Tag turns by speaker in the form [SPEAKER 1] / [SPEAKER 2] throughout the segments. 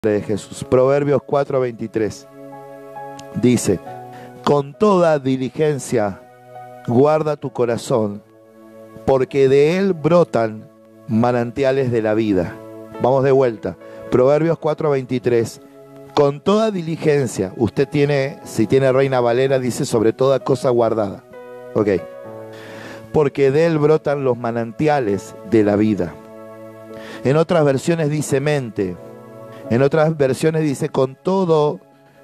[SPEAKER 1] de Jesús. Proverbios 4:23 dice: con toda diligencia guarda tu corazón, porque de él brotan manantiales de la vida. Vamos de vuelta. Proverbios 4:23. Con toda diligencia, usted tiene, si tiene Reina Valera, dice sobre toda cosa guardada. Ok. Porque de él brotan los manantiales de la vida. En otras versiones dice mente. En otras versiones dice con todo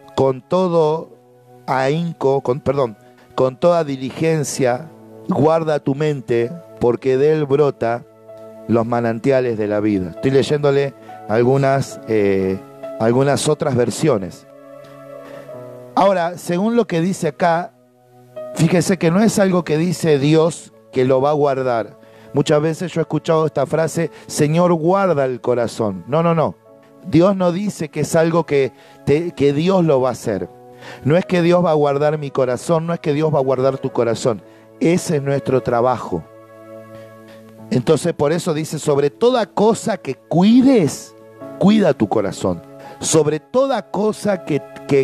[SPEAKER 1] ahínco, con toda diligencia, guarda tu mente, porque de él brota los manantiales de la vida. Estoy leyéndole algunas otras versiones. Ahora, según lo que dice acá, fíjese que no es algo que dice Dios que lo va a guardar. Muchas veces yo he escuchado esta frase: Señor, guarda el corazón. No. Dios no dice que es algo que Dios lo va a hacer. No es que Dios va a guardar mi corazón, no es que Dios va a guardar tu corazón. Ese es nuestro trabajo. Entonces por eso dice: sobre toda cosa que cuides, cuida tu corazón. Sobre toda cosa que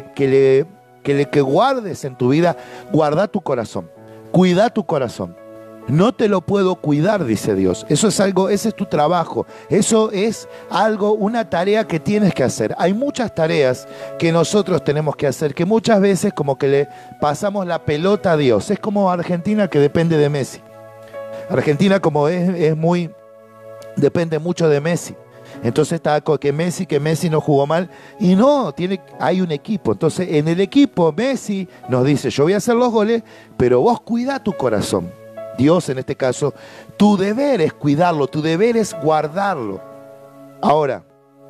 [SPEAKER 1] guardes en tu vida, guarda tu corazón. Cuida tu corazón. No te lo puedo cuidar, dice Dios. Eso es algo, ese es tu trabajo. Eso es algo, una tarea que tienes que hacer. Hay muchas tareas que nosotros tenemos que hacer, que muchas veces como que le pasamos la pelota a Dios. Es como Argentina, que depende de Messi. Argentina, como depende mucho de Messi. Entonces está que Messi no jugó mal. Y no, hay un equipo. Entonces en el equipo Messi nos dice: yo voy a hacer los goles, pero vos cuida tu corazón. Dios, en este caso, tu deber es cuidarlo, tu deber es guardarlo. Ahora,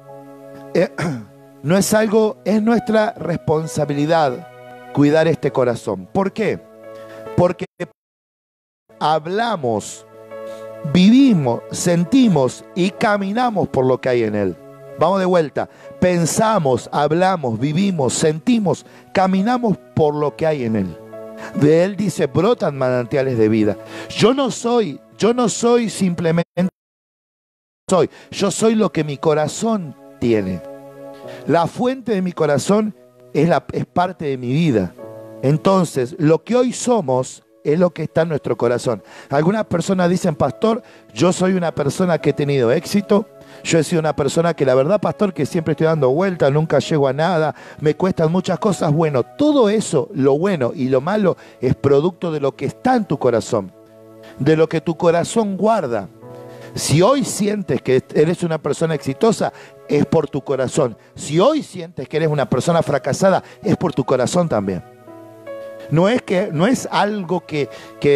[SPEAKER 1] no es algo, es nuestra responsabilidad cuidar este corazón. ¿Por qué? Porque hablamos, vivimos, sentimos y caminamos por lo que hay en él. Vamos de vuelta. Pensamos, hablamos, vivimos, sentimos, caminamos por lo que hay en él. De él dice: brotan manantiales de vida. Yo no soy simplemente yo soy lo que mi corazón tiene. La fuente de mi corazón es parte de mi vida. Entonces, lo que hoy somos es lo que está en nuestro corazón. Algunas personas dicen: pastor, yo soy una persona que he tenido éxito. Yo he sido una persona que, la verdad, pastor, que siempre estoy dando vueltas, nunca llego a nada, me cuestan muchas cosas. Bueno, todo eso, lo bueno y lo malo, es producto de lo que está en tu corazón, de lo que tu corazón guarda. Si hoy sientes que eres una persona exitosa, es por tu corazón. Si hoy sientes que eres una persona fracasada, es por tu corazón también. No es algo que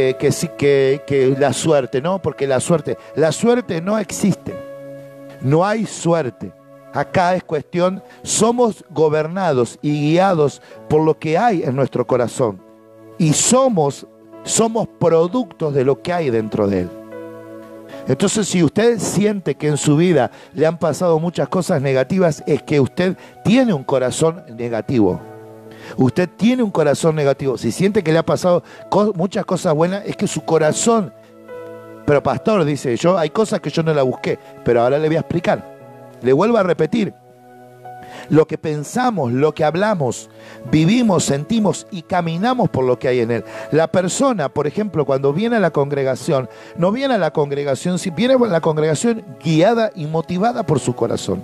[SPEAKER 1] la suerte, no, porque la suerte no existe. No hay suerte. Acá es cuestión, somos gobernados y guiados por lo que hay en nuestro corazón. Y somos productos de lo que hay dentro de él. Entonces, si usted siente que en su vida le han pasado muchas cosas negativas, es que usted tiene un corazón negativo. Usted tiene un corazón negativo. Si siente que le ha pasado muchas cosas buenas, es que su corazón... Pero pastor, dice, hay cosas que yo no la busqué, pero ahora le voy a explicar. Le vuelvo a repetir. Lo que pensamos, lo que hablamos, vivimos, sentimos y caminamos por lo que hay en él. La persona, por ejemplo, cuando viene a la congregación, no viene a la congregación, si viene a la congregación guiada y motivada por su corazón.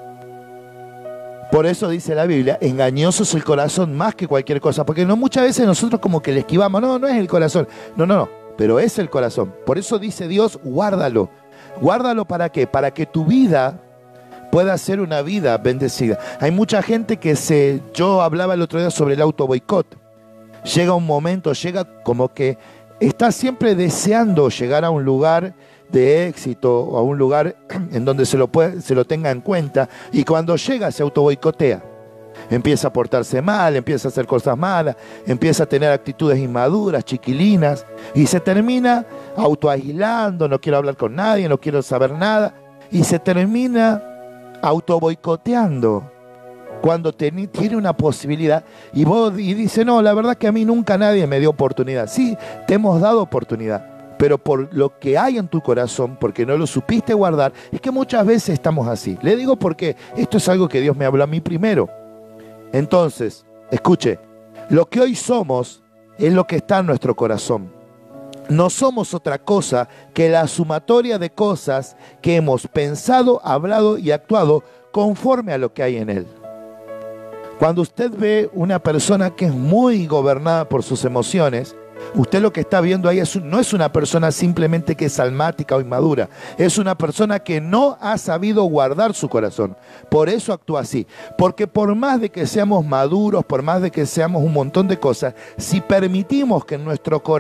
[SPEAKER 1] Por eso dice la Biblia: engañoso es el corazón más que cualquier cosa. Porque no, muchas veces nosotros como que le esquivamos. No es el corazón. No. Pero es el corazón. Por eso dice Dios: guárdalo. ¿Guárdalo para qué? Para que tu vida pueda ser una vida bendecida. Hay mucha gente yo hablaba el otro día sobre el auto boicot. Llega un momento, llega como que está siempre deseando llegar a un lugar de éxito o a un lugar en donde se lo tenga en cuenta, y cuando llega se auto boicotea. Empieza a portarse mal, empieza a hacer cosas malas, empieza a tener actitudes inmaduras, chiquilinas, y se termina autoaislando: no quiero hablar con nadie, no quiero saber nada, y se termina autoboicoteando cuando tiene una posibilidad. Y dice: no, la verdad que a mí nunca nadie me dio oportunidad. Sí, te hemos dado oportunidad, pero por lo que hay en tu corazón, porque no lo supiste guardar, es que muchas veces estamos así. Le digo porque esto es algo que Dios me habló a mí primero. Entonces, escuche, lo que hoy somos es lo que está en nuestro corazón. No somos otra cosa que la sumatoria de cosas que hemos pensado, hablado y actuado conforme a lo que hay en él. Cuando usted ve una persona que es muy gobernada por sus emociones, usted lo que está viendo ahí no es una persona simplemente que es almática o inmadura, es una persona que no ha sabido guardar su corazón. Por eso actúa así. Porque por más de que seamos maduros, por más de que seamos un montón de cosas, si permitimos que en nuestro corazón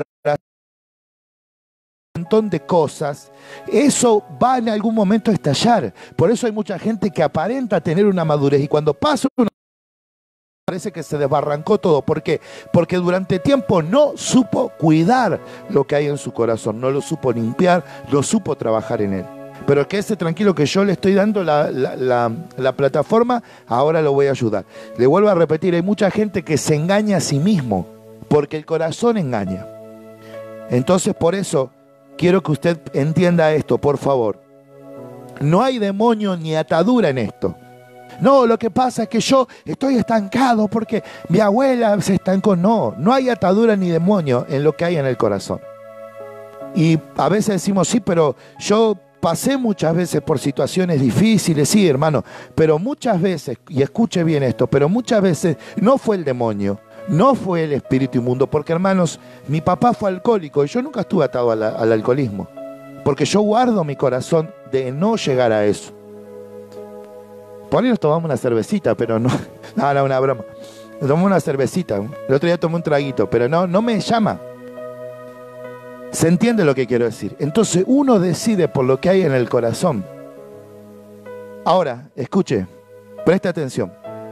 [SPEAKER 1] un montón de cosas, eso va en algún momento a estallar. Por eso hay mucha gente que aparenta tener una madurez y cuando pasa una parece que se desbarrancó todo. ¿Por qué? Porque durante tiempo no supo cuidar lo que hay en su corazón, no lo supo limpiar, no supo trabajar en él. Pero quédese tranquilo que yo le estoy dando la plataforma, ahora lo voy a ayudar. Le vuelvo a repetir, hay mucha gente que se engaña a sí mismo, porque el corazón engaña. Entonces por eso quiero que usted entienda esto, por favor. No hay demonio ni atadura en esto. No, lo que pasa es que yo estoy estancado porque mi abuela se estancó. No, no hay atadura ni demonio en lo que hay en el corazón. Y a veces decimos, sí, pero yo pasé muchas veces por situaciones difíciles, sí, hermano, pero muchas veces, y escuche bien esto, pero muchas veces no fue el demonio, no fue el espíritu inmundo, porque hermanos, mi papá fue alcohólico y yo nunca estuve atado al alcoholismo, porque yo guardo mi corazón de no llegar a eso. Por ahí nos tomamos una cervecita, pero no, no, una broma. Nos tomamos una cervecita, el otro día tomé un traguito, pero no me llama. ¿Se entiende lo que quiero decir? Entonces uno decide por lo que hay en el corazón. Ahora, escuche, preste atención.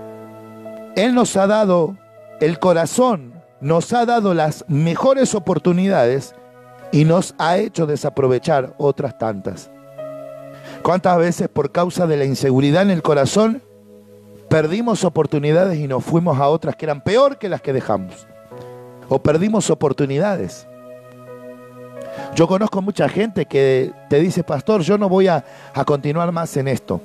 [SPEAKER 1] Él nos ha dado, el corazón nos ha dado las mejores oportunidades y nos ha hecho desaprovechar otras tantas. ¿Cuántas veces por causa de la inseguridad en el corazón perdimos oportunidades y nos fuimos a otras que eran peor que las que dejamos? O perdimos oportunidades. Yo conozco mucha gente que te dice, pastor, yo no voy a continuar más en esto.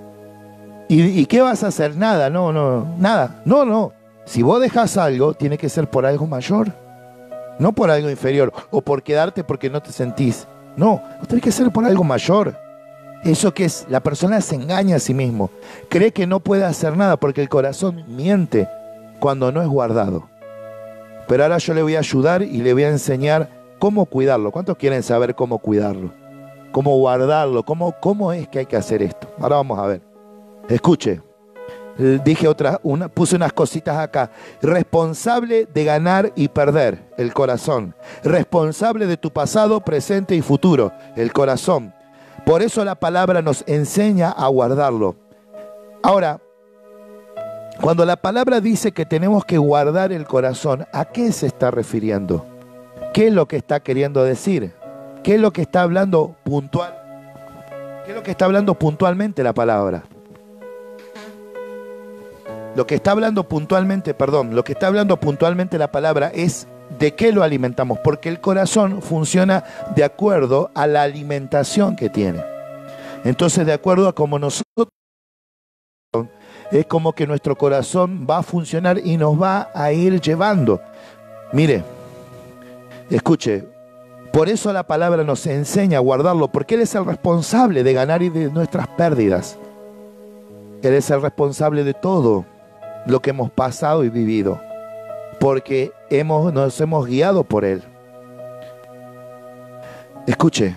[SPEAKER 1] ¿Y qué vas a hacer? Nada, nada. No. Si vos dejás algo, tiene que ser por algo mayor. No por algo inferior. O por quedarte porque no te sentís. No, tiene que ser por algo mayor. Eso que es, la persona se engaña a sí mismo. Cree que no puede hacer nada porque el corazón miente cuando no es guardado. Pero ahora yo le voy a ayudar y le voy a enseñar cómo cuidarlo. ¿Cuántos quieren saber cómo cuidarlo? ¿Cómo guardarlo? ¿Cómo es que hay que hacer esto? Ahora vamos a ver. Escuche. Dije puse unas cositas acá. Responsable de ganar y perder, el corazón. Responsable de tu pasado, presente y futuro, el corazón. Por eso la palabra nos enseña a guardarlo. Ahora, cuando la palabra dice que tenemos que guardar el corazón, ¿a qué se está refiriendo? ¿Qué es lo que está queriendo decir? ¿Qué es lo que está hablando puntual? ¿Qué es lo que está hablando puntualmente la palabra? Lo que está hablando puntualmente la palabra es de qué lo alimentamos, porque el corazón funciona de acuerdo a la alimentación que tiene. Entonces, de acuerdo a cómo nosotros, es como que nuestro corazón va a funcionar y nos va a ir llevando. Mire, escuche, por eso la palabra nos enseña a guardarlo, porque Él es el responsable de ganar y de nuestras pérdidas. Él es el responsable de todo lo que hemos pasado y vivido, porque nos hemos guiado por Él. Escuche,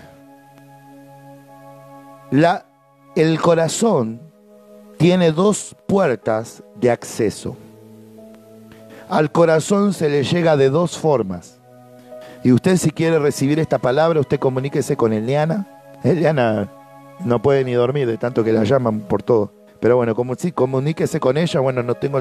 [SPEAKER 1] el corazón tiene dos puertas de acceso. Al corazón se le llega de dos formas. Y usted, si quiere recibir esta palabra, usted comuníquese con Eliana. Eliana no puede ni dormir de tanto que la llaman por todo. Pero bueno, como si comuníquese con ella, bueno, no tengo...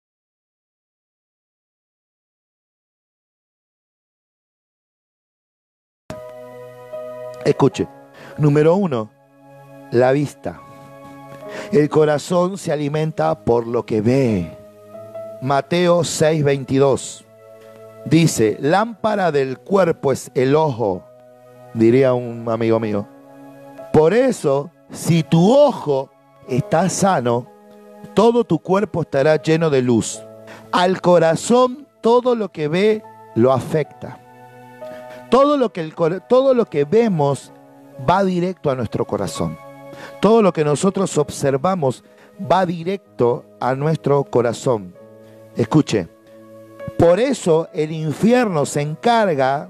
[SPEAKER 1] Escuche, número 1, la vista. El corazón se alimenta por lo que ve. Mateo 6:22 dice, lámpara del cuerpo es el ojo. diría un amigo mío. Por eso, si tu ojo está sano, todo tu cuerpo estará lleno de luz. Al corazón, todo lo que ve lo afecta. Todo lo que vemos va directo a nuestro corazón. Todo lo que nosotros observamos va directo a nuestro corazón. Escuche, por eso el infierno se encarga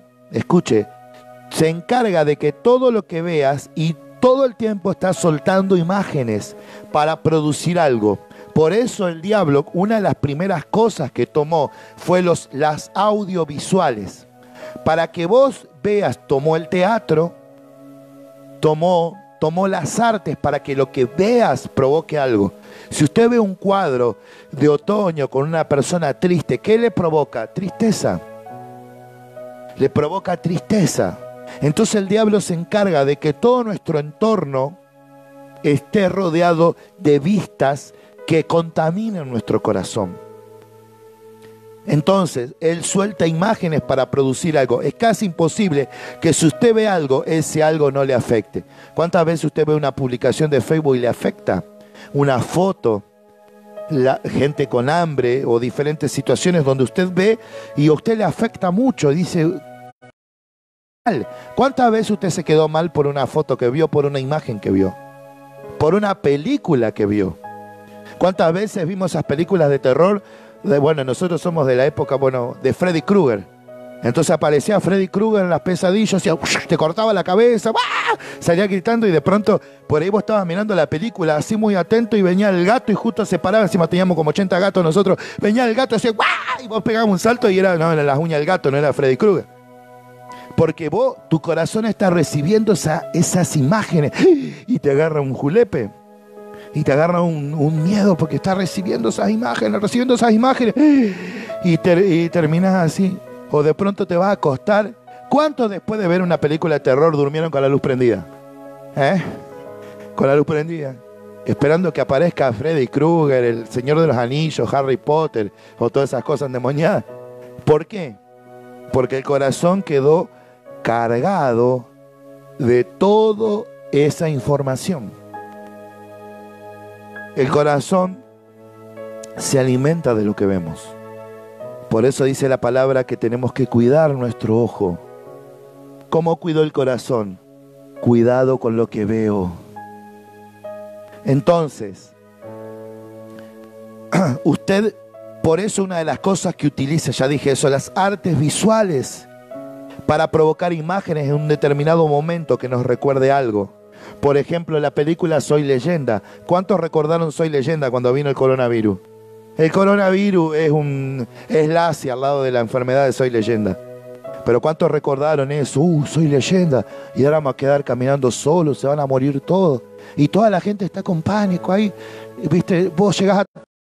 [SPEAKER 1] de que todo lo que veas y todo el tiempo está soltando imágenes para producir algo. Por eso el diablo, una de las primeras cosas que tomó fue las audiovisuales. Para que vos veas, tomó el teatro, tomó las artes para que lo que veas provoque algo. Si usted ve un cuadro de otoño con una persona triste, ¿qué le provoca? Tristeza. Le provoca tristeza. Entonces el diablo se encarga de que todo nuestro entorno esté rodeado de vistas que contaminen nuestro corazón. Entonces, él suelta imágenes para producir algo. Es casi imposible que si usted ve algo, ese algo no le afecte. ¿Cuántas veces usted ve una publicación de Facebook y le afecta? Una foto, la gente con hambre o diferentes situaciones donde usted ve y a usted le afecta mucho. Dice, ¿cuántas veces usted se quedó mal por una foto que vio, por una imagen que vio? Por una película que vio. ¿Cuántas veces vimos esas películas de terror? Bueno, nosotros somos de la época, de Freddy Krueger. Entonces aparecía Freddy Krueger en las pesadillas, te cortaba la cabeza, ¡ah! Salía gritando y de pronto por ahí vos estabas mirando la película así muy atento y venía el gato y justo se paraba, encima teníamos como 80 gatos nosotros, venía el gato así, ¡ah! Y vos pegabas un salto y eran las uñas del gato, no era Freddy Krueger. Porque tu corazón está recibiendo esas imágenes y te agarra un julepe. Y te agarra un miedo porque estás recibiendo esas imágenes. Y terminas así. O de pronto te vas a acostar. ¿Cuántos después de ver una película de terror durmieron con la luz prendida? Con la luz prendida. Esperando que aparezca Freddy Krueger, el Señor de los Anillos, Harry Potter o todas esas cosas endemoniadas. ¿Por qué? Porque el corazón quedó cargado de toda esa información. El corazón se alimenta de lo que vemos. Por eso dice la palabra que tenemos que cuidar nuestro ojo. ¿Cómo cuido el corazón? Cuidado con lo que veo. Entonces, usted, por eso una de las cosas que utiliza, ya dije eso, las artes visuales, para provocar imágenes en un determinado momento que nos recuerde algo. Por ejemplo, la película Soy Leyenda. ¿Cuántos recordaron Soy Leyenda cuando vino el coronavirus? El coronavirus es Lassie al lado de la enfermedad de Soy Leyenda. Pero ¿cuántos recordaron eso? Soy leyenda. Y ahora vamos a quedar caminando solos, se van a morir todos. Y toda la gente está con pánico ahí. ¿Viste? Vos llegás a...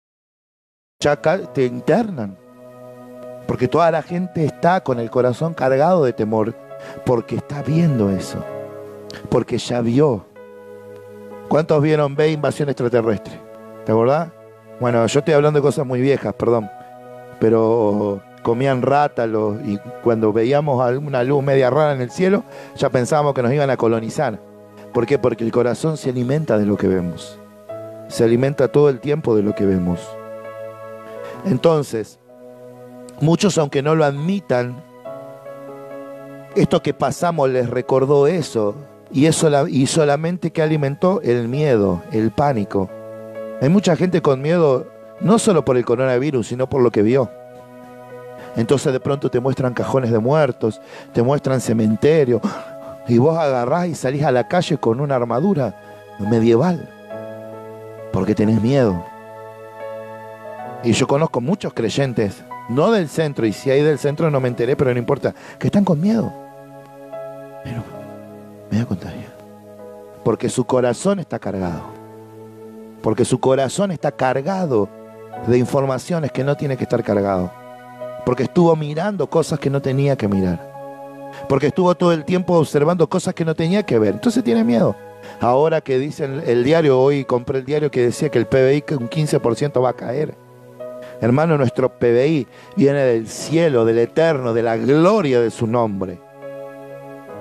[SPEAKER 1] te internan. Porque toda la gente está con el corazón cargado de temor. Porque está viendo eso. Porque ya vio. ¿Cuántos vieron Invasión Extraterrestre? ¿Te acordás? Bueno, yo estoy hablando de cosas muy viejas, perdón. Pero comían ratas y cuando veíamos alguna luz media rara en el cielo, ya pensábamos que nos iban a colonizar. ¿Por qué? Porque el corazón se alimenta de lo que vemos. Se alimenta todo el tiempo de lo que vemos. Entonces, muchos, aunque no lo admitan, esto que pasamos les recordó eso. Y solamente que alimentó el miedo, el pánico. Hay mucha gente con miedo, no solo por el coronavirus, sino por lo que vio. Entonces de pronto te muestran cajones de muertos, te muestran cementerios, y vos agarrás y salís a la calle con una armadura medieval, porque tenés miedo. Y yo conozco muchos creyentes, no del centro, y si hay del centro no me enteré, pero no importa, que están con miedo. Pero me voy a contagiar. Porque su corazón está cargado. Porque su corazón está cargado de informaciones que no tiene que estar cargado. Porque estuvo mirando cosas que no tenía que mirar. Porque estuvo todo el tiempo observando cosas que no tenía que ver. Entonces tiene miedo. Ahora que dicen el diario, hoy compré el diario que decía que el PBI que un 15% va a caer. Hermano, nuestro PBI viene del cielo, del eterno, de la gloria de su nombre.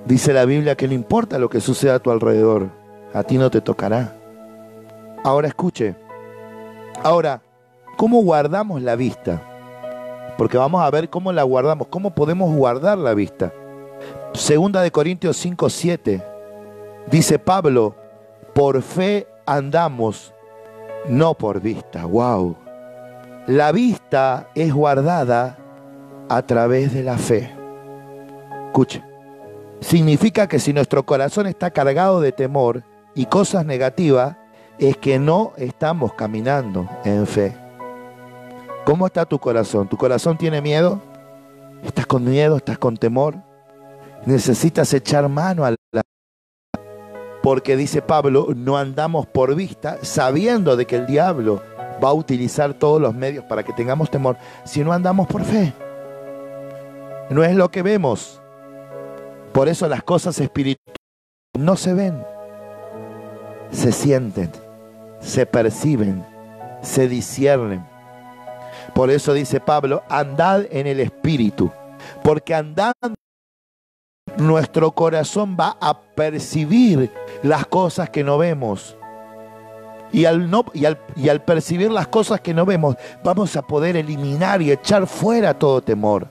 [SPEAKER 1] Dice la Biblia que no importa lo que suceda a tu alrededor, a ti no te tocará. Ahora escuche. Ahora, ¿cómo guardamos la vista? Porque vamos a ver cómo la guardamos, cómo podemos guardar la vista. Segunda de Corintios 5:7 dice Pablo, por fe andamos, no por vista. ¡Wow! La vista es guardada a través de la fe. Escuche. Significa que si nuestro corazón está cargado de temor y cosas negativas, es que no estamos caminando en fe. ¿Cómo está tu corazón? ¿Tu corazón tiene miedo? ¿Estás con miedo? ¿Estás con temor? Necesitas echar mano a la... Porque dice Pablo, no andamos por vista, sabiendo de que el diablo va a utilizar todos los medios para que tengamos temor, si no andamos por fe. No es lo que vemos. Por eso las cosas espirituales no se ven, se sienten, se perciben, se disciernen. Por eso dice Pablo, andad en el Espíritu, porque andando nuestro corazón va a percibir las cosas que no vemos. Y al percibir las cosas que no vemos, vamos a poder eliminar y echar fuera todo temor.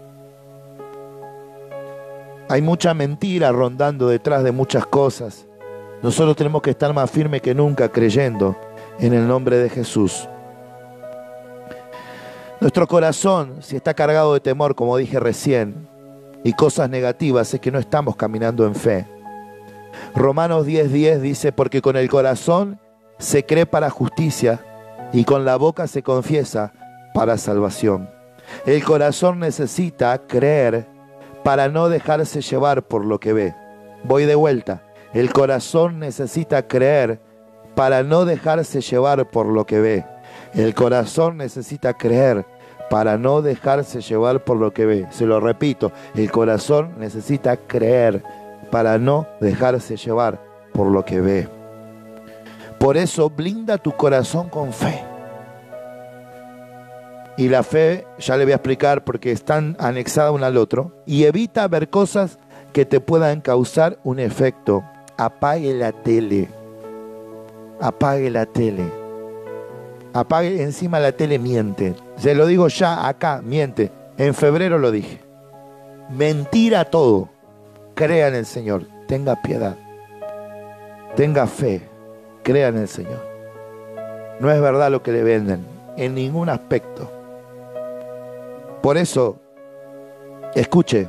[SPEAKER 1] Hay mucha mentira rondando detrás de muchas cosas. Nosotros tenemos que estar más firmes que nunca creyendo en el nombre de Jesús. Nuestro corazón, si está cargado de temor, como dije recién, y cosas negativas, es que no estamos caminando en fe. Romanos 10:10 dice, porque con el corazón se cree para justicia y con la boca se confiesa para salvación. El corazón necesita creer para no dejarse llevar por lo que ve. Voy de vuelta. El corazón necesita creer para no dejarse llevar por lo que ve. El corazón necesita creer para no dejarse llevar por lo que ve. Se lo repito, el corazón necesita creer para no dejarse llevar por lo que ve. Por eso blinda tu corazón con fe. Y la fe, ya le voy a explicar porque están anexadas una al otro. Y evita ver cosas que te puedan causar un efecto. Apague la tele. Apague la tele. Apague encima la tele, miente. Se lo digo ya acá, miente. En febrero lo dije. Mentira todo. Crea en el Señor. Tenga piedad. Tenga fe. Crea en el Señor. No es verdad lo que le venden. En ningún aspecto. Por eso, escuche.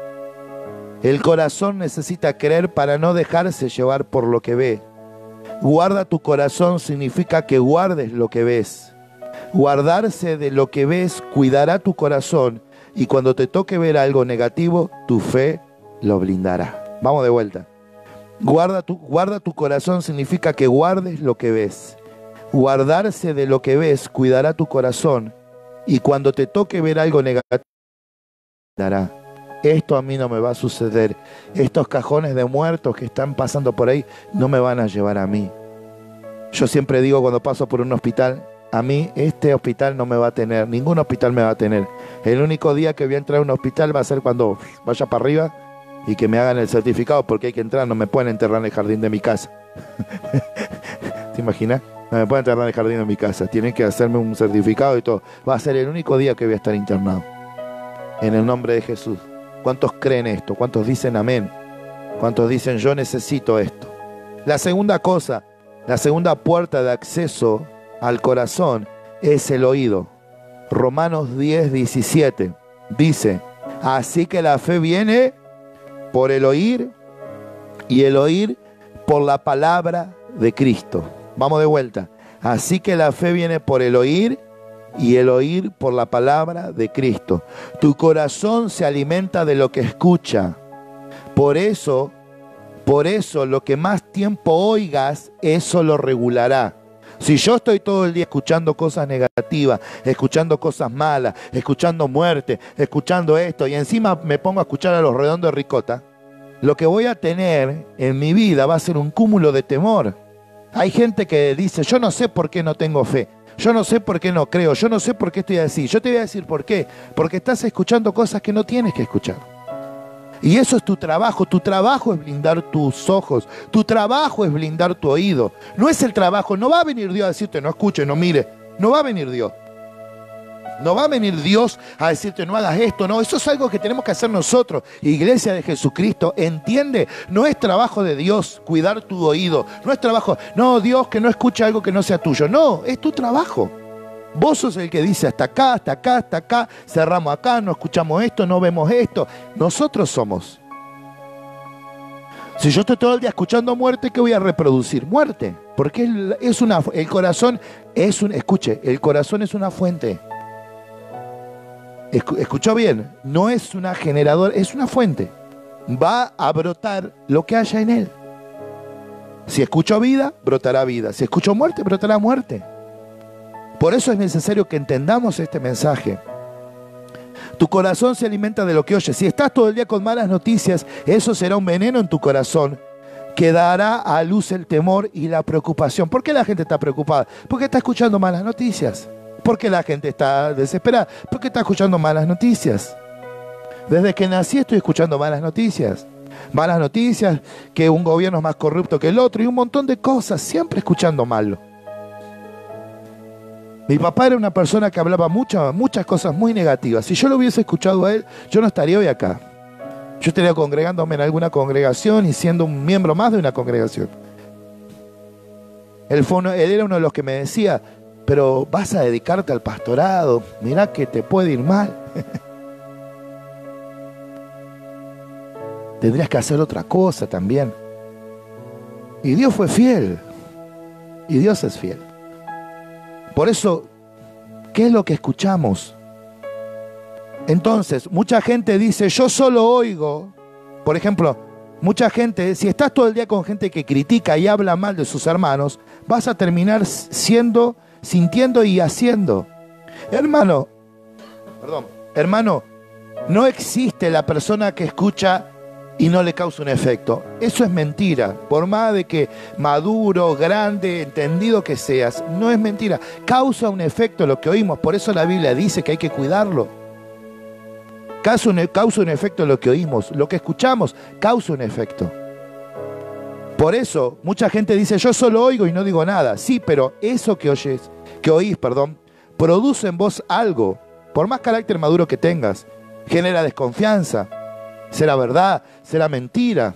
[SPEAKER 1] El corazón necesita creer para no dejarse llevar por lo que ve. Guarda tu corazón significa que guardes lo que ves. Guardarse de lo que ves cuidará tu corazón y cuando te toque ver algo negativo, tu fe lo blindará. Vamos de vuelta. Guarda tu corazón significa que guardes lo que ves. Guardarse de lo que ves cuidará tu corazón y cuando te toque ver algo negativo, blindará. Esto a mí no me va a suceder. Estos cajones de muertos que están pasando por ahí no me van a llevar a mí. Yo siempre digo cuando paso por un hospital, a mí este hospital no me va a tener, ningún hospital me va a tener. El único día que voy a entrar a un hospital va a ser cuando vaya para arriba y que me hagan el certificado porque hay que entrar, no me pueden enterrar en el jardín de mi casa. ¿Te imaginas? No me pueden enterrar en el jardín de mi casa, tienen que hacerme un certificado y todo. Va a ser el único día que voy a estar internado. En el nombre de Jesús. ¿Cuántos creen esto? ¿Cuántos dicen amén? ¿Cuántos dicen yo necesito esto? La segunda cosa, la segunda puerta de acceso al corazón es el oído. Romanos 10:17 dice, así que la fe viene por el oír y el oír por la palabra de Cristo. Vamos de vuelta. Así que la fe viene por el oír y el oír por la palabra de Cristo. Tu corazón se alimenta de lo que escucha. Por eso lo que más tiempo oigas, eso lo regulará. Si yo estoy todo el día escuchando cosas negativas, escuchando cosas malas, escuchando muerte, escuchando esto, y encima me pongo a escuchar a los Redondos de Ricota, lo que voy a tener en mi vida va a ser un cúmulo de temor. Hay gente que dice, yo no sé por qué no tengo fe. Yo no sé por qué no creo, yo no sé por qué estoy así. Yo te voy a decir por qué. Porque estás escuchando cosas que no tienes que escuchar. Y eso es tu trabajo. Tu trabajo es blindar tus ojos. Tu trabajo es blindar tu oído. No es el trabajo. No va a venir Dios a decirte, no escuche, no mire. No va a venir Dios. No va a venir Dios a decirte, no hagas esto. No, eso es algo que tenemos que hacer nosotros. Iglesia de Jesucristo, entiende. No es trabajo de Dios cuidar tu oído. No es trabajo, no, Dios, que no escuche algo que no sea tuyo. No, es tu trabajo. Vos sos el que dice hasta acá, hasta acá, hasta acá, cerramos acá, no escuchamos esto, no vemos esto. Nosotros somos. Si yo estoy todo el día escuchando muerte, ¿qué voy a reproducir? Muerte. Porque el corazón es escuche, el corazón es una fuente. Escuchó bien, no es una generadora, es una fuente. Va a brotar lo que haya en él. Si escucho vida, brotará vida. Si escucho muerte, brotará muerte. Por eso es necesario que entendamos este mensaje. Tu corazón se alimenta de lo que oyes. Si estás todo el día con malas noticias, eso será un veneno en tu corazón que dará a luz el temor y la preocupación. ¿Por qué la gente está preocupada? Porque está escuchando malas noticias. ¿Por qué la gente está desesperada? Porque está escuchando malas noticias. Desde que nací estoy escuchando malas noticias. Malas noticias, que un gobierno es más corrupto que el otro y un montón de cosas, siempre escuchando malo. Mi papá era una persona que hablaba muchas cosas muy negativas. Si yo lo hubiese escuchado a él, yo no estaría hoy acá. Yo estaría congregándome en alguna congregación y siendo un miembro más de una congregación. Él era uno de los que me decía, pero vas a dedicarte al pastorado, mirá que te puede ir mal. Tendrías que hacer otra cosa también. Y Dios fue fiel. Y Dios es fiel. Por eso, ¿qué es lo que escuchamos? Entonces, mucha gente dice, yo solo oigo. Por ejemplo, mucha gente, si estás todo el día con gente que critica y habla mal de sus hermanos, vas a terminar sintiendo y haciendo. Hermano, no existe la persona que escucha y no le causa un efecto. Eso es mentira. Por más de que maduro, grande, entendido que seas, no es mentira. Causa un efecto lo que oímos. Por eso la Biblia dice que hay que cuidarlo. Causa un efecto lo que oímos. Lo que escuchamos causa un efecto. Por eso mucha gente dice, yo solo oigo y no digo nada. Sí, pero eso que oís, produce en vos algo. Por más carácter maduro que tengas, genera desconfianza. ¿Será verdad? ¿Será mentira?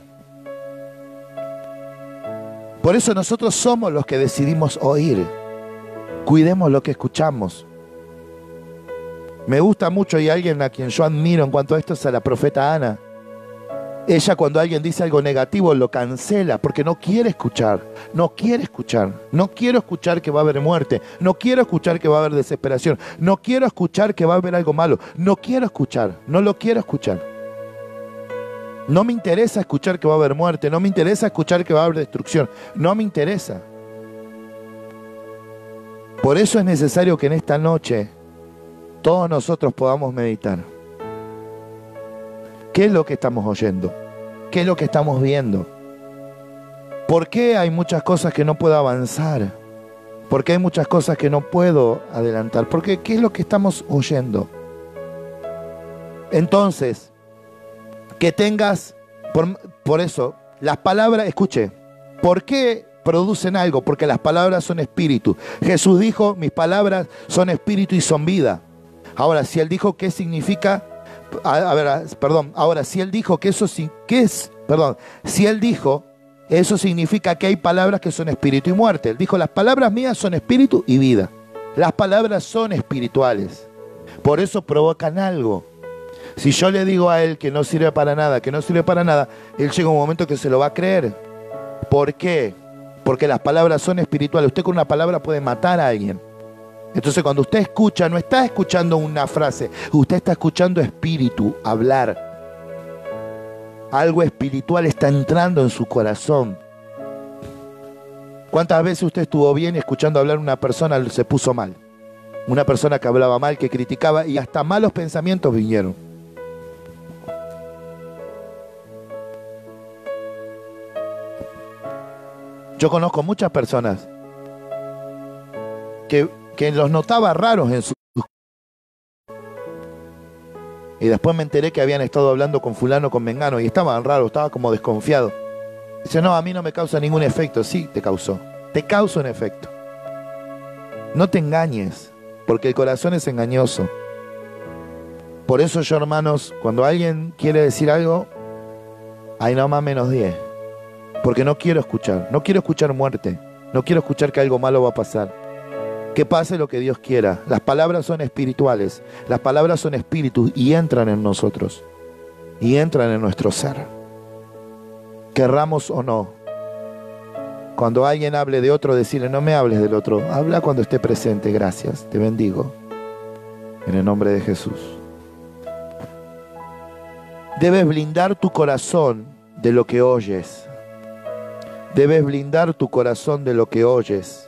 [SPEAKER 1] Por eso nosotros somos los que decidimos oír. Cuidemos lo que escuchamos. Me gusta mucho, y alguien a quien yo admiro en cuanto a esto es a la profeta Ana. Ella, cuando alguien dice algo negativo, lo cancela porque no quiere escuchar. No quiere escuchar. No quiero escuchar que va a haber muerte. No quiero escuchar que va a haber desesperación. No quiero escuchar que va a haber algo malo. No quiero escuchar. No lo quiero escuchar. No me interesa escuchar que va a haber muerte. No me interesa escuchar que va a haber destrucción. No me interesa. Por eso es necesario que en esta noche todos nosotros podamos meditar. ¿Qué es lo que estamos oyendo? ¿Qué es lo que estamos viendo? ¿Por qué hay muchas cosas que no puedo avanzar? ¿Por qué hay muchas cosas que no puedo adelantar? Porque ¿qué es lo que estamos oyendo? Entonces, que tengas, por eso, las palabras, escuche, ¿por qué producen algo? Porque las palabras son espíritu. Jesús dijo, mis palabras son espíritu y son vida. Ahora, si Él dijo qué significa, si Él dijo que eso, si Él dijo, eso significa que hay palabras que son espíritu y muerte. Él dijo, las palabras mías son espíritu y vida. Las palabras son espirituales. Por eso provocan algo. Si yo le digo a él que no sirve para nada, él llega un momento que se lo va a creer. ¿Por qué? Porque las palabras son espirituales. Usted con una palabra puede matar a alguien. Entonces cuando usted escucha, no está escuchando una frase, usted está escuchando espíritu, hablar. Algo espiritual está entrando en su corazón. ¿Cuántas veces usted estuvo bien y escuchando hablar a una persona se puso mal? Una persona que hablaba mal, que criticaba y hasta malos pensamientos vinieron. Yo conozco muchas personas que los notaba raros en su... Y después me enteré que habían estado hablando con fulano, con mengano, y estaban raros, estaba como desconfiado. Dice, no, a mí no me causa ningún efecto. Sí, te causó. Te causa un efecto. No te engañes, porque el corazón es engañoso. Por eso yo, hermanos, cuando alguien quiere decir algo, hay nomás -10. Porque no quiero escuchar. No quiero escuchar muerte. No quiero escuchar que algo malo va a pasar. Que pase lo que Dios quiera. Las palabras son espirituales. Las palabras son espíritus y entran en nosotros. Y entran en nuestro ser. Querramos o no. Cuando alguien hable de otro, decirle, no me hables del otro. Habla cuando esté presente. Gracias. Te bendigo. En el nombre de Jesús. Debes blindar tu corazón de lo que oyes. Debes blindar tu corazón de lo que oyes.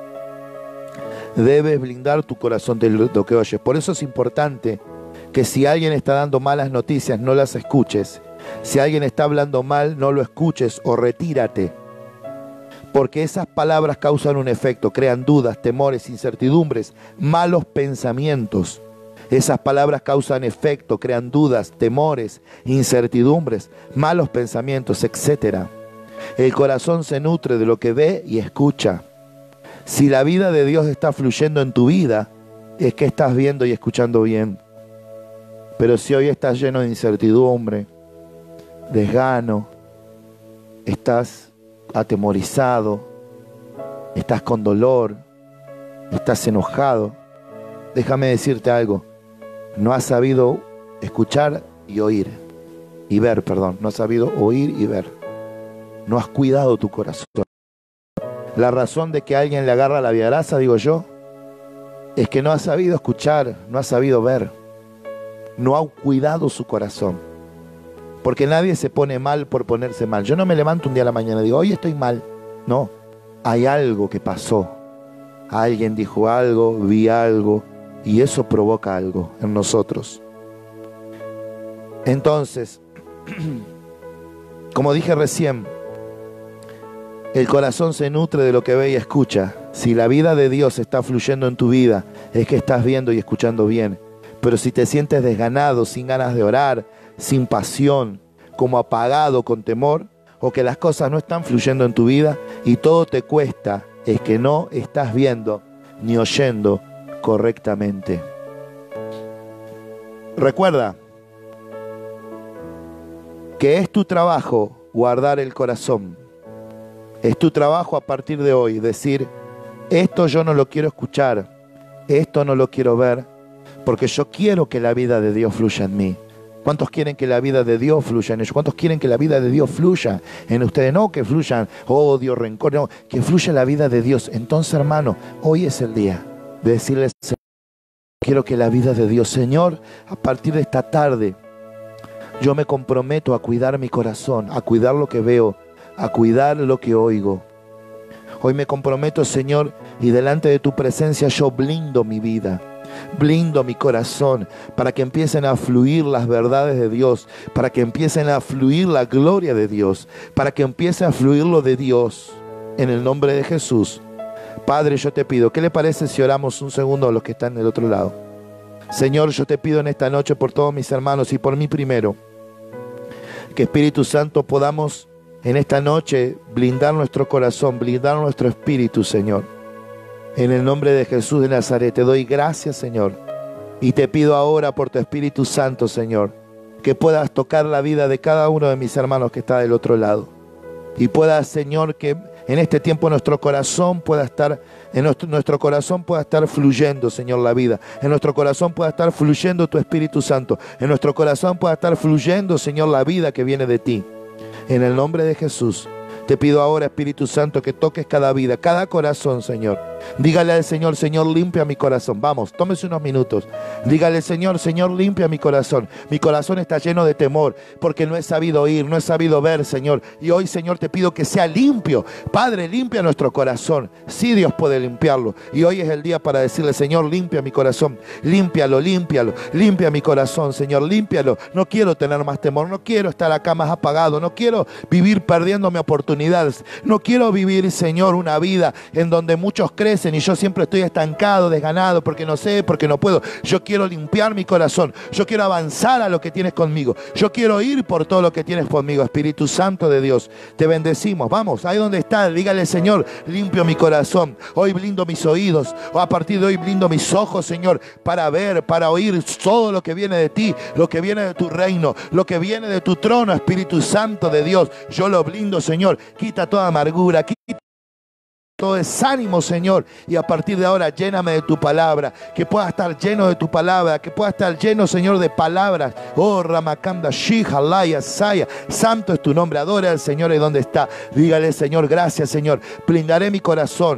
[SPEAKER 1] Debes blindar tu corazón de lo que oyes. Por eso es importante que si alguien está dando malas noticias, no las escuches. Si alguien está hablando mal, no lo escuches o retírate. Porque esas palabras causan un efecto, crean dudas, temores, incertidumbres, malos pensamientos. Esas palabras causan efecto, crean dudas, temores, incertidumbres, malos pensamientos, etc. El corazón se nutre de lo que ve y escucha. Si la vida de Dios está fluyendo en tu vida, es que estás viendo y escuchando bien. Pero si hoy estás lleno de incertidumbre, desgano, estás atemorizado, estás con dolor, estás enojado, déjame decirte algo. No has sabido escuchar y oír. Y ver, perdón. No has sabido oír y ver. No has cuidado tu corazón. La razón de que alguien le agarra la viaraza, digo yo, es que no ha sabido escuchar, no ha sabido ver. No ha cuidado su corazón. Porque nadie se pone mal por ponerse mal. Yo no me levanto un día a la mañana y digo, hoy estoy mal. No, hay algo que pasó. Alguien dijo algo, vi algo, y eso provoca algo en nosotros. Entonces, como dije recién, el corazón se nutre de lo que ve y escucha. Si la vida de Dios está fluyendo en tu vida, es que estás viendo y escuchando bien. Pero si te sientes desganado, sin ganas de orar, sin pasión, como apagado, con temor, o que las cosas no están fluyendo en tu vida y todo te cuesta, es que no estás viendo ni oyendo correctamente. Recuerda que es tu trabajo guardar el corazón. Es tu trabajo a partir de hoy decir, esto yo no lo quiero escuchar, esto no lo quiero ver, porque yo quiero que la vida de Dios fluya en mí. ¿Cuántos quieren que la vida de Dios fluya en ellos? ¿Cuántos quieren que la vida de Dios fluya en ustedes? No que fluyan odio, rencor, no, que fluya la vida de Dios. Entonces, hermano, hoy es el día de decirles, quiero que la vida de Dios, Señor, a partir de esta tarde, yo me comprometo a cuidar mi corazón, a cuidar lo que veo, a cuidar lo que oigo. Hoy me comprometo, Señor, y delante de tu presencia yo blindo mi vida. Blindo mi corazón para que empiecen a fluir las verdades de Dios, para que empiecen a fluir la gloria de Dios, para que empiece a fluir lo de Dios, en el nombre de Jesús. Padre, yo te pido, ¿qué le parece si oramos un segundo a los que están del otro lado? Señor, yo te pido en esta noche por todos mis hermanos y por mí primero, que Espíritu Santo podamos en esta noche blindar nuestro corazón, blindar nuestro espíritu, Señor. En el nombre de Jesús de Nazaret, te doy gracias, Señor. Y te pido ahora por tu Espíritu Santo, Señor, que puedas tocar la vida de cada uno de mis hermanos que está del otro lado. Y puedas, Señor, que en este tiempo nuestro corazón pueda estar, nuestro corazón pueda estar fluyendo, Señor, la vida. En nuestro corazón pueda estar fluyendo tu Espíritu Santo. En nuestro corazón pueda estar fluyendo, Señor, la vida que viene de ti. En el nombre de Jesús. Te pido ahora, Espíritu Santo, que toques cada vida, cada corazón, Señor. Dígale al Señor, Señor, limpia mi corazón. Vamos, tómese unos minutos. Dígale, Señor, Señor, limpia mi corazón. Mi corazón está lleno de temor porque no he sabido oír, no he sabido ver, Señor. Y hoy, Señor, te pido que sea limpio. Padre, limpia nuestro corazón. Sí, Dios puede limpiarlo. Y hoy es el día para decirle, Señor, limpia mi corazón. Límpialo, límpialo. Limpia mi corazón, Señor, límpialo. No quiero tener más temor. No quiero estar acá más apagado. No quiero vivir perdiendo mi oportunidad. No quiero vivir, Señor, una vida en donde muchos creen crecen y yo siempre estoy estancado, desganado, porque no sé, porque no puedo. Yo quiero limpiar mi corazón. Yo quiero avanzar a lo que tienes conmigo. Yo quiero ir por todo lo que tienes conmigo. Espíritu Santo de Dios, te bendecimos. Vamos, ahí donde está, dígale, Señor, limpio mi corazón. Hoy blindo mis oídos. O a partir de hoy blindo mis ojos, Señor, para ver, para oír todo lo que viene de ti, lo que viene de tu reino, lo que viene de tu trono, Espíritu Santo de Dios. Yo lo blindo, Señor. Quita toda amargura, quita todo desánimo, Señor, y a partir de ahora lléname de tu palabra, que pueda estar lleno de tu palabra, que pueda estar lleno, Señor, de palabras. Oh, Ramakanda, Shihalaya, Saya, santo es tu nombre. Adora al Señor y donde está. Dígale, Señor, gracias, Señor. Blindaré mi corazón,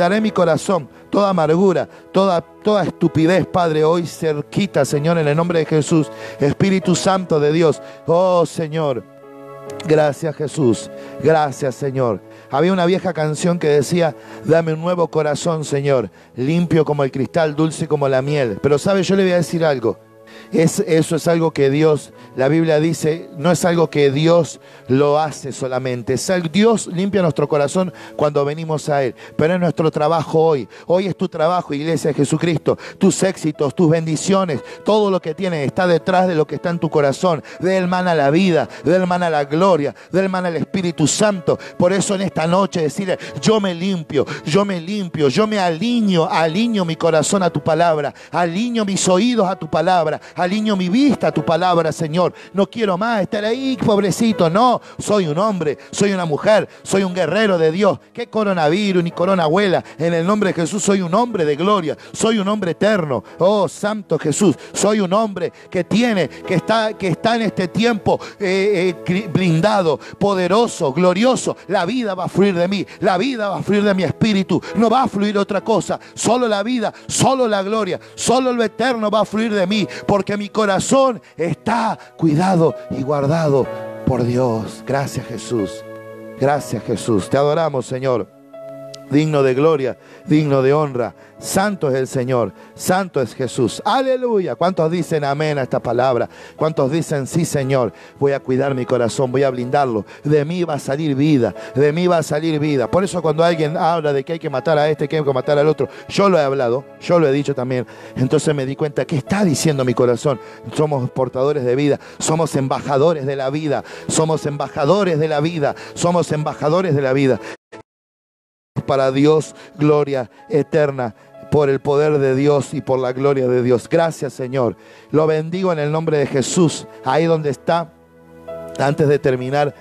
[SPEAKER 1] toda amargura, toda estupidez, Padre, hoy cerquita, Señor, en el nombre de Jesús. Espíritu Santo de Dios, oh, Señor, gracias, Jesús, gracias, Señor. Había una vieja canción que decía, dame un nuevo corazón, Señor, limpio como el cristal, dulce como la miel. Pero sabe, yo le voy a decir algo. Eso es algo que Dios, la Biblia dice, no es algo que Dios lo hace solamente. Dios limpia nuestro corazón cuando venimos a Él. Pero es nuestro trabajo hoy. Hoy es tu trabajo, Iglesia de Jesucristo. Tus éxitos, tus bendiciones, todo lo que tienes está detrás de lo que está en tu corazón. De Él mana la vida, de Él mana la gloria, de Él mana el Espíritu Santo. Por eso en esta noche decirle, yo me limpio, yo me alineo mi corazón a tu palabra, alineo mis oídos a tu palabra, alineo mi vista a tu palabra, Señor. No quiero más estar ahí, pobrecito. No, soy un hombre, soy una mujer, soy un guerrero de Dios. ¿Qué coronavirus ni corona abuela? En el nombre de Jesús soy un hombre de gloria, soy un hombre eterno. Oh, Santo Jesús, soy un hombre que está en este tiempo blindado, poderoso, glorioso. La vida va a fluir de mí, la vida va a fluir de mi espíritu. No va a fluir otra cosa, solo la vida, solo la gloria, solo lo eterno va a fluir de mí, porque mi corazón está cuidado y guardado por Dios. Gracias, Jesús. Gracias, Jesús. Te adoramos, Señor. Digno de gloria, digno de honra. Santo es el Señor, santo es Jesús. Aleluya. ¿Cuántos dicen amén a esta palabra? ¿Cuántos dicen sí, Señor? Voy a cuidar mi corazón, voy a blindarlo. De mí va a salir vida, de mí va a salir vida. Por eso cuando alguien habla de que hay que matar a este, que hay que matar al otro, yo lo he hablado, yo lo he dicho también. Entonces me di cuenta, ¿qué está diciendo mi corazón? Somos portadores de vida, somos embajadores de la vida, somos embajadores de la vida, somos embajadores de la vida. Para Dios, gloria eterna, por el poder de Dios y por la gloria de Dios. Gracias, Señor. Lo bendigo en el nombre de Jesús. Ahí donde está, antes de terminar,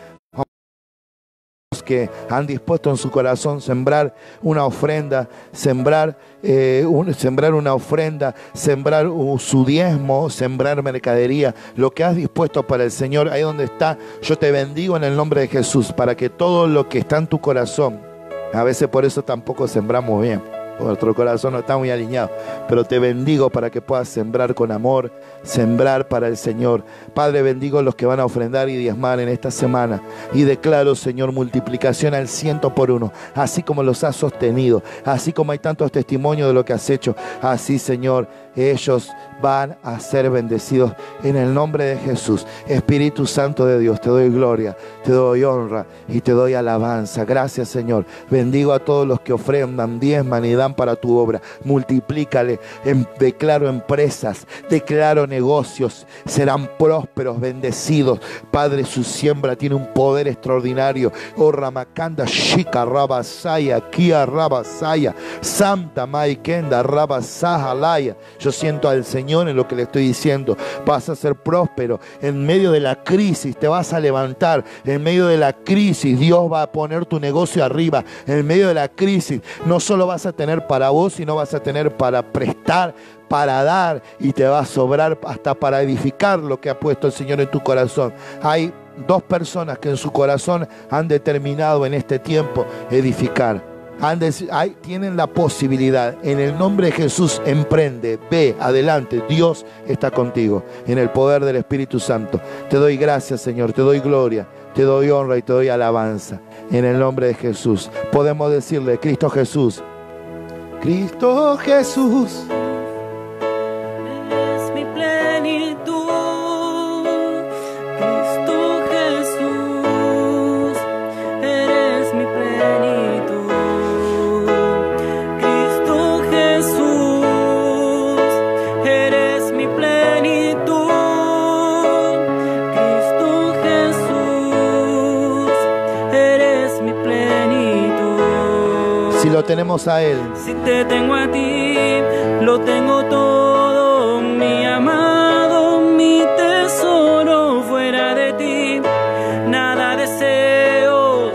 [SPEAKER 1] que han dispuesto en su corazón sembrar una ofrenda, sembrar una ofrenda, sembrar su diezmo, sembrar mercadería, lo que has dispuesto para el Señor. Ahí donde está, yo te bendigo en el nombre de Jesús, para que todo lo que está en tu corazón, a veces por eso tampoco sembramos bien, nuestro corazón no está muy alineado, pero te bendigo para que puedas sembrar con amor, sembrar para el Señor. Padre, bendigo a los que van a ofrendar y diezmar en esta semana, y declaro, Señor, multiplicación al 100 por 1, así como los has sostenido, así como hay tantos testimonios de lo que has hecho, así, Señor, ellos van a ser bendecidos en el nombre de Jesús. Espíritu Santo de Dios, te doy gloria, te doy honra y te doy alabanza. Gracias, Señor. Bendigo a todos los que ofrendan, diezman y dan para tu obra. Multiplícale. Declaro empresas, declaro negocios, serán prósperos, bendecidos. Padre, su siembra tiene un poder extraordinario. Oh, Ramakanda, Shika, Rabasaya, Kia, Rabasaya, Santa Maikenda, Rabasahalaya. Yo siento al Señor en lo que le estoy diciendo. Vas a ser próspero. En medio de la crisis te vas a levantar. En medio de la crisis Dios va a poner tu negocio arriba. En medio de la crisis no solo vas a tener para vos, sino vas a tener para prestar, para dar, y te va a sobrar hasta para edificar lo que ha puesto el Señor en tu corazón. Hay dos personas que en su corazón han determinado en este tiempo edificar. Tienen la posibilidad. En el nombre de Jesús, emprende, ve, adelante. Dios está contigo en el poder del Espíritu Santo. Te doy gracias, Señor, te doy gloria, te doy honra y te doy alabanza en el nombre de Jesús. Podemos decirle, Cristo Jesús, Cristo Jesús,
[SPEAKER 2] eres mi plenitud. Cristo Jesús, eres mi plenitud.
[SPEAKER 1] tenemos a Él.
[SPEAKER 2] Si te tengo a ti, lo tengo todo, mi amado, mi tesoro. Fuera de ti, nada deseo,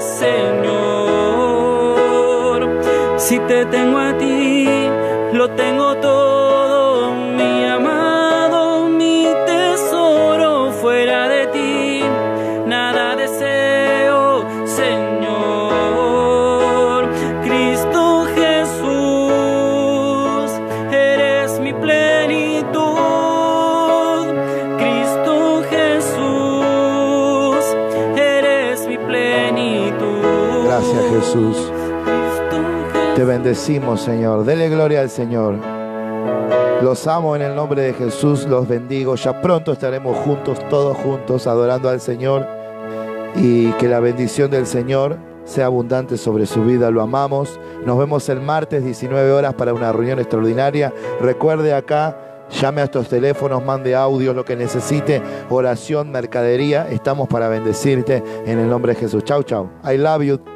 [SPEAKER 2] Señor. Si te tengo a ti, lo tengo todo, mi amado, mi tesoro. Fuera de ti, nada deseo, Señor. Cristo Jesús, eres mi plenitud. Cristo Jesús, eres mi plenitud.
[SPEAKER 1] Gracias, Jesús. Te bendecimos, Señor. Dele gloria al Señor. Los amo en el nombre de Jesús, los bendigo. Ya pronto estaremos juntos, todos juntos, adorando al Señor. Y que la bendición del Señor sea abundante sobre su vida. Lo amamos. Nos vemos el martes, 19 horas, para una reunión extraordinaria. Recuerde acá, llame a estos teléfonos, mande audios, lo que necesite, oración, mercadería. Estamos para bendecirte en el nombre de Jesús. Chau, chau. I love you.